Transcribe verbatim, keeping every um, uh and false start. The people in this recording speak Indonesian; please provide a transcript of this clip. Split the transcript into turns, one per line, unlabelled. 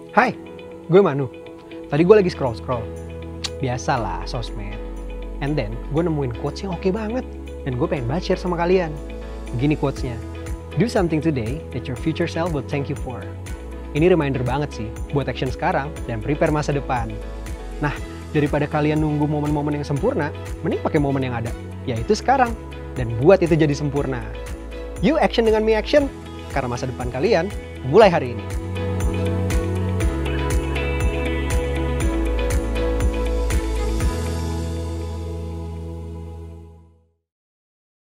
Hai, gue Manu. Tadi gue lagi scroll-scroll. Biasalah sosmed. And then gue nemuin quotes yang oke banget. Dan gue pengen banget share sama kalian. Begini quotesnya. Do something today that your future self will thank you for. Ini reminder banget sih buat action sekarang dan prepare masa depan. Nah, daripada kalian nunggu momen-momen yang sempurna, mending pakai momen yang ada, yaitu sekarang. Dan buat itu jadi sempurna. Yuk action dengan me action, karena masa depan kalian mulai hari ini.